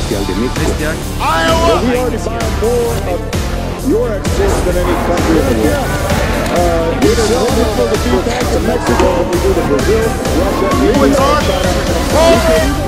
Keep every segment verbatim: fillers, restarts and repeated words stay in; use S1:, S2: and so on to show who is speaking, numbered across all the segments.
S1: Social de México.
S2: Este año.
S3: Well, we already buy more of your exports than any country in the world. Uh, we don't want to exports to Mexico, but we do to Brazil, Russia, India, China.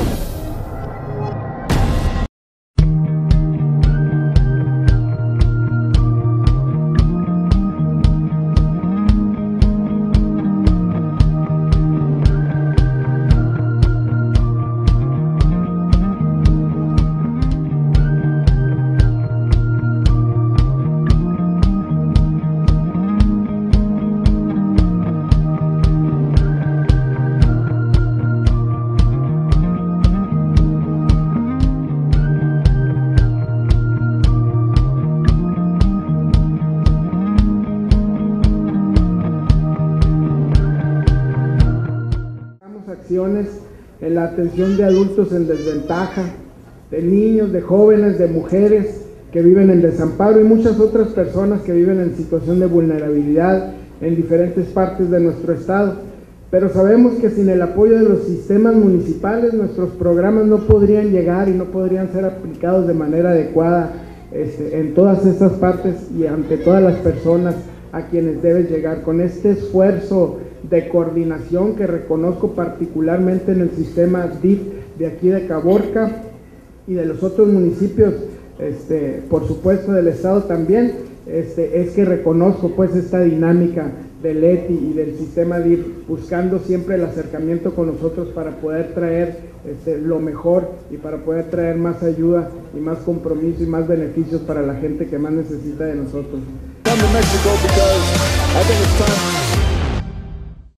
S4: Acciones en la atención de adultos en desventaja, de niños, de jóvenes, de mujeres que viven en desamparo y muchas otras personas que viven en situación de vulnerabilidad en diferentes partes de nuestro estado. Pero sabemos que sin el apoyo de los sistemas municipales nuestros programas no podrían llegar y no podrían ser aplicados de manera adecuada este, en todas estas partes y ante todas las personas a quienes deben llegar. Con este esfuerzo de coordinación que reconozco particularmente en el sistema D I F de aquí de Caborca y de los otros municipios, este, por supuesto del estado también, este, es que reconozco pues esta dinámica del E T I y del sistema D I F, buscando siempre el acercamiento con nosotros para poder traer este, lo mejor y para poder traer más ayuda y más compromiso y más beneficios para la gente que más necesita de nosotros.
S3: Come to Mexico because I think it's time